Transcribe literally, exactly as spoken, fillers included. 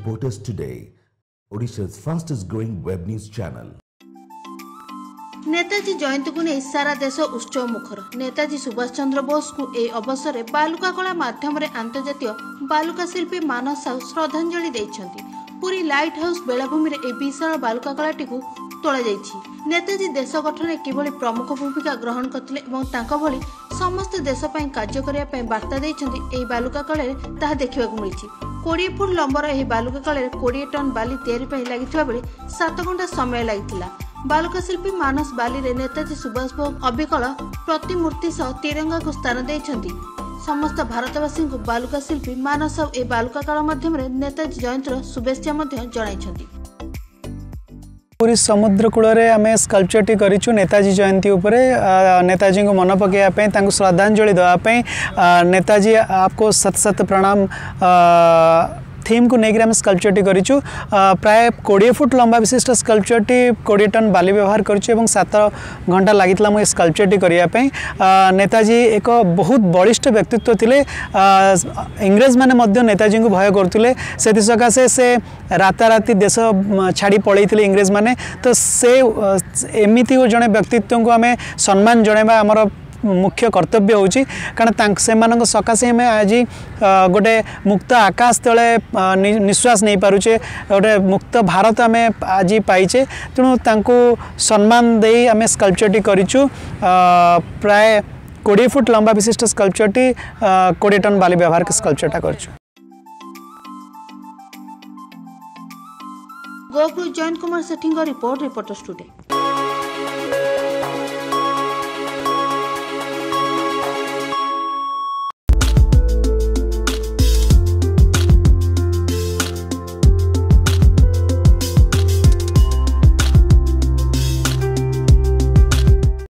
Support us today. Odisha's fastest growing web news channel. Netaji जयंती को नहीं सारा देश उत्सव मुखर। नेताजी सुभाष चंद्र बोस को ए अवसर में बालुका कला माध्यम अंतर्जातीय बालुका शिल्पी मानस साहू श्रद्धांजलि देइछंती। पूरी लाइट हाउस बेलाभूमि रे ए विशाल बालुका कलाटी को तोला जाइछि। नेताजी देश गठन में किभली प्रमुख भूमिका ग्रहण करथिले एवं तांका भली समस्त देश पई कार्य करिया पई वार्ता देइछंती। एही बालुका कला रे ताहा देखिबाकू मिलिछि। बीस फुट लंबर एही बालुका कला रे बीस टन बाली तैयारी पई लागिथिबा बेले सात घंटा समय लागिथिला। बालुका शिल्पी मानस बाली रे नेताजी सुभाष बोस अबिकल प्रतिमूर्ति सह तिरंगा को स्थान देइछंती। समस्त भारतवासी को बालुका शिल्पी मानस ए बालुका कला माध्यम रे नेताजी जयंतीर शुभेच्छा मध्ये जणाइछंती। पूरी समुद्र कूल आम स्कल्पचरटी करूँ नेताजी जयंती उपरे नेताजी को मन पकड़ श्रद्धांजलि देवाई। नेताजी आपको सत सत प्रणाम थीम को लेकर आम स्कल्पचरटी करूँ। प्राय बीस फुट लंबा विशिष्ट स्कल्पचरटी बीस टन बाली व्यवहार करूँ। सात घंटा लगी मुझे स्कल्पचरटी करने। नेताजी एक बहुत बलिष्ठ व्यक्तित्व थे। इंग्रेज मैंने नेताजी को भय करुले से सकाशे से राताराति देश छाड़ी पलि इंग्रेज मैंने। तो से एमती जड़े व्यक्तित्व को आम सम्मान जनवा आमर मुख्य कर्तव्य होची। कारण से सकाशे आम आज गोटे मुक्त आकाश तले निश्वास नहीं पारुचे, गोटे मुक्त भारत आम आज पाइचे। तेणु तांको सम्मान दे आम स्कल्पचरटी करूँ। प्राय बीस फुट लंबा विशिष्ट स्कल्पचरटी बीस टन बाली व्यवहार के स्कल्पचरटा करूँ। Gokul Jayant Kumar Sethi report reporters today.